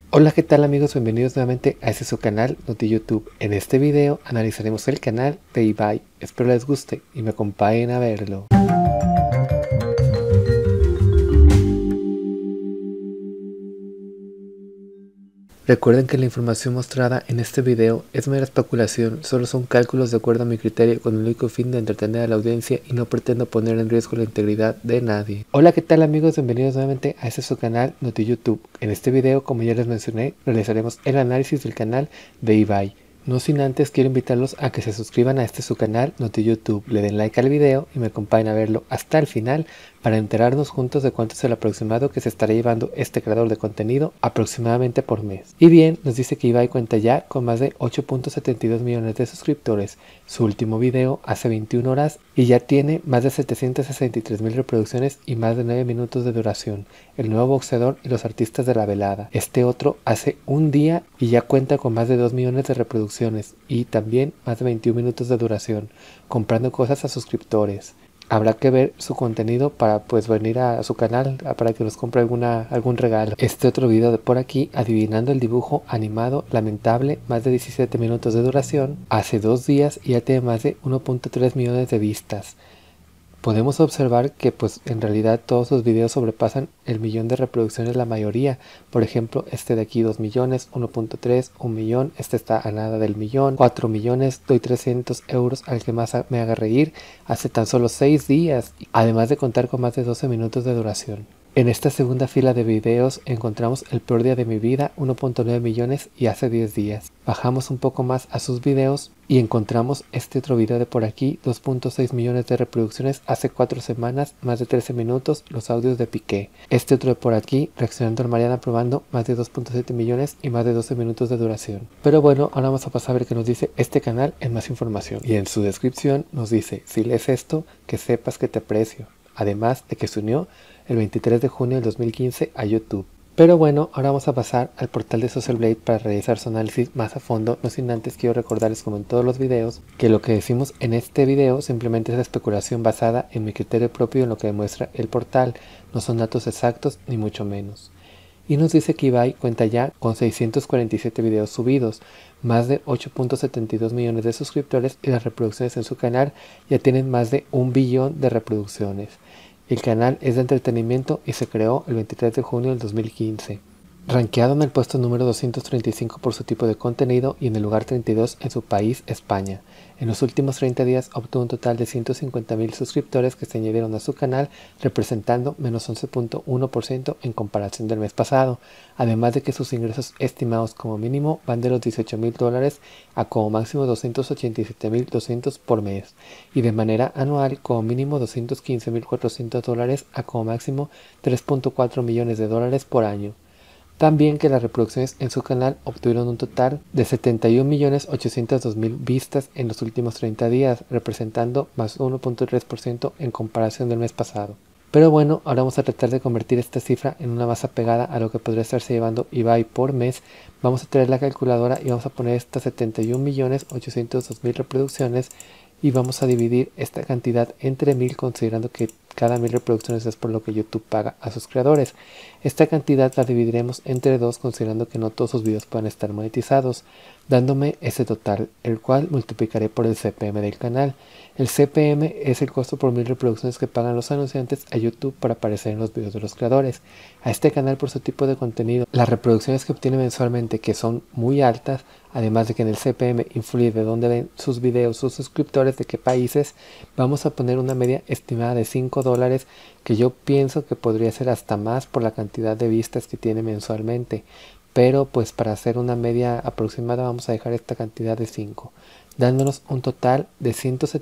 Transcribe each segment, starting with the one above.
Hola, ¿qué tal amigos? Bienvenidos nuevamente a este su canal NotiYouTube. En este video analizaremos el canal de Ibai. Espero les guste y me acompañen a verlo. Recuerden que la información mostrada en este video es mera especulación, solo son cálculos de acuerdo a mi criterio con el único fin de entretener a la audiencia y no pretendo poner en riesgo la integridad de nadie. Hola, ¿qué tal amigos? Bienvenidos nuevamente a este su canal NotiYouTube. En este video, como ya les mencioné, realizaremos el análisis del canal de Ibai. No sin antes quiero invitarlos a que se suscriban a este su canal NotiYouTube, le den like al video y me acompañen a verlo hasta el final para enterarnos juntos de cuánto es el aproximado que se estará llevando este creador de contenido aproximadamente por mes. Y bien, nos dice que Ibai cuenta ya con más de 8.72 millones de suscriptores, su último video hace 21 horas y ya tiene más de 763.000 reproducciones y más de 9 minutos de duración, el nuevo boxeador y los artistas de la velada. Este otro hace un día y ya cuenta con más de 2 millones de reproducciones y también más de 21 minutos de duración, comprando cosas a suscriptores. Habrá que ver su contenido para venir a su canal para que nos compre algún regalo. Este otro video de por aquí, adivinando el dibujo animado lamentable, más de 17 minutos de duración, hace 2 días y ya tiene más de 1.3 millones de vistas. Podemos observar que en realidad todos sus videos sobrepasan el millón de reproducciones la mayoría. Por ejemplo, este de aquí 2 millones, 1.3, 1 millón, este está a nada del millón, 4 millones, doy 300 euros al que más me haga reír, hace tan solo 6 días, además de contar con más de 12 minutos de duración. En esta segunda fila de videos encontramos el peor día de mi vida, 1.9 millones y hace 10 días. Bajamos un poco más a sus videos y encontramos este otro video de por aquí, 2.6 millones de reproducciones hace 4 semanas, más de 13 minutos, los audios de Piqué. Este otro de por aquí, reaccionando al Mariana probando, más de 2.7 millones y más de 12 minutos de duración. Pero bueno, ahora vamos a pasar a ver qué nos dice este canal en más información. Y en su descripción nos dice, si lees esto, que sepas que te aprecio. Además de que se unió el 23 de junio del 2015 a YouTube. Pero bueno, ahora vamos a pasar al portal de Social Blade para realizar su análisis más a fondo. No sin antes quiero recordarles, como en todos los videos, que lo que decimos en este video simplemente es especulación basada en mi criterio propio y en lo que demuestra el portal. No son datos exactos ni mucho menos. Y nos dice que Ibai cuenta ya con 647 videos subidos, más de 8.72 millones de suscriptores y las reproducciones en su canal ya tienen más de 1 billón de reproducciones. El canal es de entretenimiento y se creó el 23 de junio del 2015. Rankeado en el puesto número 235 por su tipo de contenido y en el lugar 32 en su país, España. En los últimos 30 días obtuvo un total de 150.000 suscriptores que se añadieron a su canal, representando menos 11.1% en comparación del mes pasado, además de que sus ingresos estimados como mínimo van de los $18.000 a como máximo 287.200 por mes, y de manera anual como mínimo $215.400 a como máximo $3.4 millones por año. También que las reproducciones en su canal obtuvieron un total de 71.802.000 vistas en los últimos 30 días, representando más 1.3% en comparación del mes pasado. Pero bueno, ahora vamos a tratar de convertir esta cifra en una más apegada a lo que podría estarse llevando Ibai por mes. Vamos a traer la calculadora y vamos a poner estas 71.802.000 reproducciones y vamos a dividir esta cantidad entre 1000, considerando que cada 1000 reproducciones es por lo que YouTube paga a sus creadores. Esta cantidad la dividiremos entre 2, considerando que no todos sus videos pueden estar monetizados, dándome ese total, el cual multiplicaré por el CPM del canal. El CPM es el costo por 1000 reproducciones que pagan los anunciantes a YouTube para aparecer en los videos de los creadores. A este canal, por su tipo de contenido, las reproducciones que obtiene mensualmente, que son muy altas, además de que en el CPM influye de dónde ven sus videos sus suscriptores, de qué países, vamos a poner una media estimada de $5, que yo pienso que podría ser hasta más por la cantidad de vistas que tiene mensualmente. Pero para hacer una media aproximada vamos a dejar esta cantidad de 5, dándonos un total de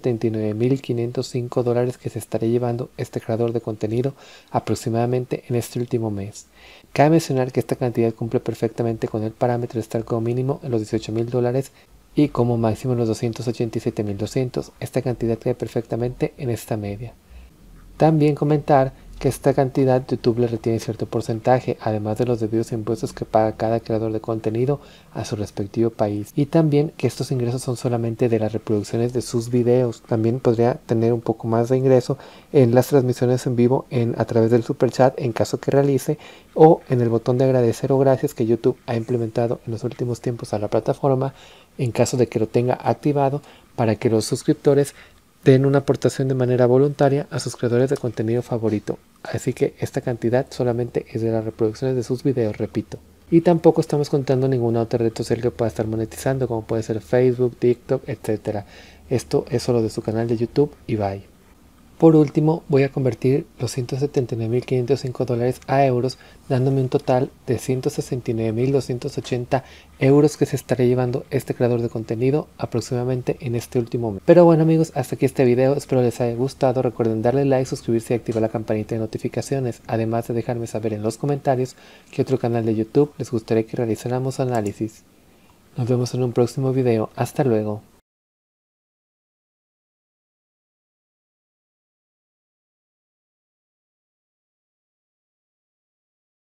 $179.505 que se estaría llevando este creador de contenido aproximadamente en este último mes. Cabe mencionar que esta cantidad cumple perfectamente con el parámetro de estar como mínimo en los $18.000 y como máximo en los 287.200. Esta cantidad cae perfectamente en esta media. También comentar que esta cantidad YouTube le retiene cierto porcentaje, además de los debidos impuestos que paga cada creador de contenido a su respectivo país. Y también que estos ingresos son solamente de las reproducciones de sus videos. También podría tener un poco más de ingreso en las transmisiones en vivo a través del super chat en caso que realice, o en el botón de agradecer o gracias que YouTube ha implementado en los últimos tiempos a la plataforma en caso de que lo tenga activado, para que los suscriptores den una aportación de manera voluntaria a sus creadores de contenido favorito. Así que esta cantidad solamente es de las reproducciones de sus videos, repito. Y tampoco estamos contando ninguna otra red social que pueda estar monetizando, como puede ser Facebook, TikTok, etc. Esto es solo de su canal de YouTube y bye. Por último, voy a convertir los $179.505 a euros, dándome un total de 169.280 euros que se estará llevando este creador de contenido aproximadamente en este último mes. Pero bueno amigos, hasta aquí este video, espero les haya gustado. Recuerden darle like, suscribirse y activar la campanita de notificaciones, además de dejarme saber en los comentarios qué otro canal de YouTube les gustaría que realizáramos análisis. Nos vemos en un próximo video, hasta luego.